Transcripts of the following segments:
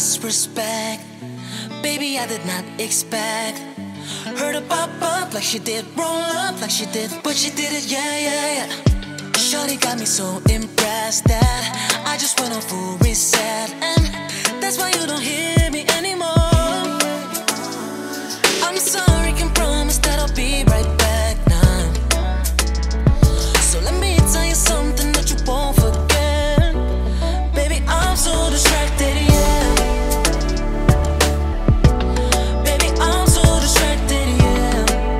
disrespect. Baby, I did not expect her to pop up like she did, roll up like she did, but she did it, yeah, yeah, yeah. Shawty got me so impressed that I just went on full reset, and that's why you don't hear me anymore. I'm sorry, can promise that I'll be right back now. So let me tell you something that you won't forget. Baby, I'm so distracted, yeah. Baby, I'm so distracted, yeah.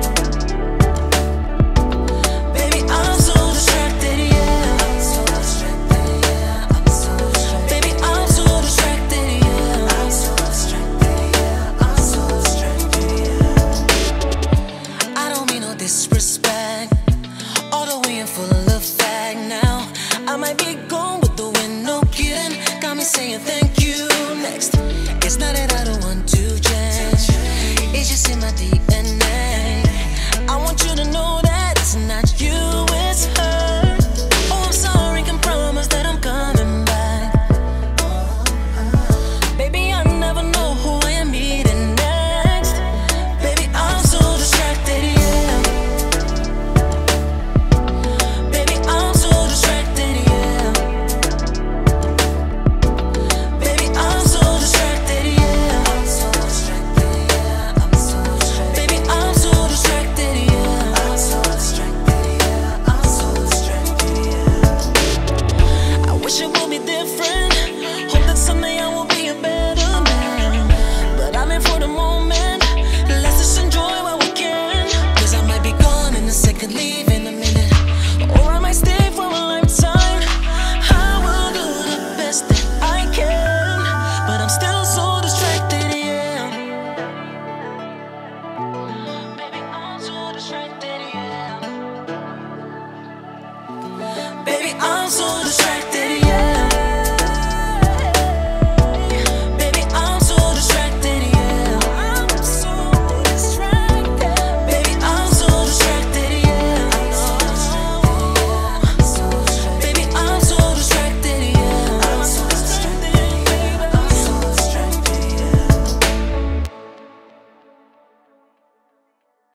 Baby, I'm so distracted, yeah. I'm so distracted, yeah. I'm so distracted. Baby, I'm so distracted, yeah. I'm so distracted, yeah. I'm so distracted, yeah. I don't mean no disrespect, although we in full effect now. I might be gone with the wind, no kidding. Got me saying thank you next. It's not that I don't want to change, it's just in my DNA. I want you to know that it's not you, it's her. Oh, I'm sorry, can promise that I'm coming back. Baby, I never know who I am meeting next. Baby, I'm so distracted, yeah. Baby, I'm so distracted, yeah. Baby, I'm so distracted, yeah. I'm so distracted, yeah. I'm so distracted. Baby, I'm so distracted, yeah. I'm so distracted, yeah. I'm so distracted, yeah. I wish it would be different. Hope that someday